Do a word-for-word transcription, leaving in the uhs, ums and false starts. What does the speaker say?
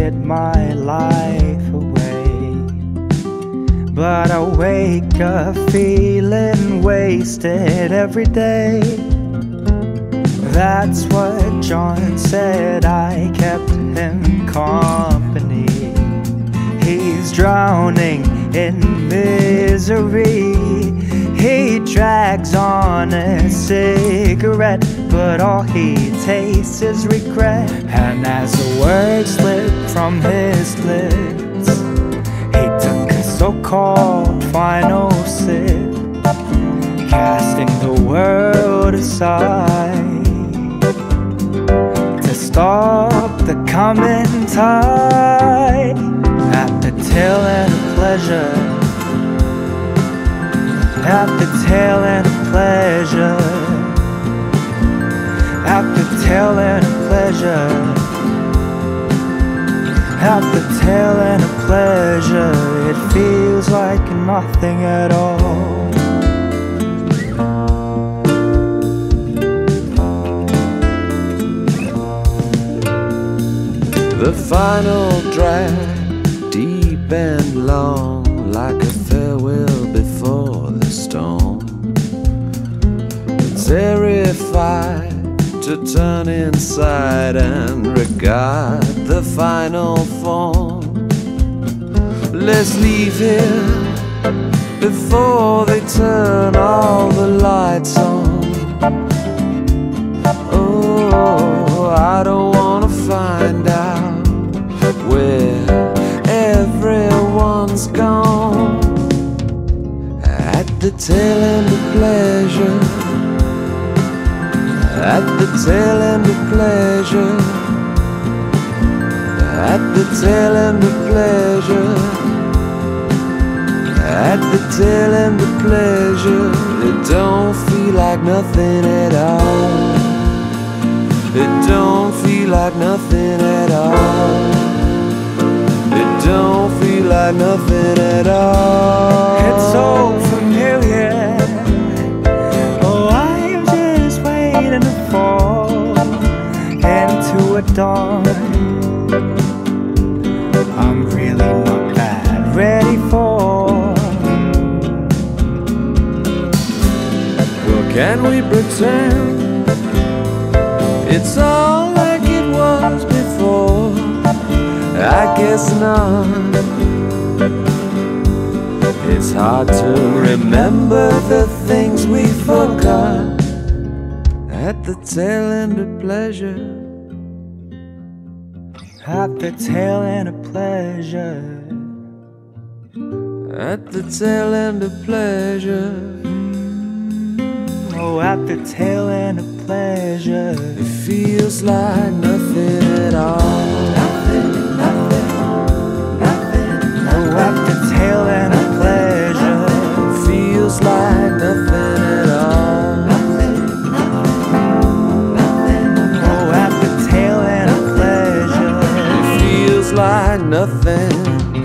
wasted my life away. But I wake up feeling wasted every day. That's what John said, I kept him company. He's drowning in misery. He drags on a cigarette, but all he tastes is regret. And as the words slip from his lips, he took a so-called final sip, casting the world aside to stop the coming tide. At the tail end of pleasure, at the tail end of pleasure, at the tail end of pleasure, at the tail end of pleasure, it feels like nothing at all. The final drag, deep and long, like a farewell before the storm. Terrified to turn inside and regard the final form. Let's leave here before they turn all the lights on. Oh, I don't wanna find out where everyone's gone. At the tail end of pleasure, at the tail end of pleasure, at the tail end of pleasure, at the tail end of pleasure, it don't feel like nothing at all. It don't feel like nothing at all. It don't feel like nothing at all. It's so familiar. Oh, I'm just waiting to fall into a dawn I'm really not that ready for. Well, can we pretend it's all like it was before? I guess not. It's hard to remember the things we forgot. At the tail end of pleasure, At the tail end of pleasure, at the tail end of pleasure, oh, at the tail end of pleasure, it feels like nothing at all. nothing, nothing, nothing, oh, at the tail end of pleasure, It feels like nothing at all. nothing, nothing, nothing, oh, at the tail end of pleasure, It feels like nothing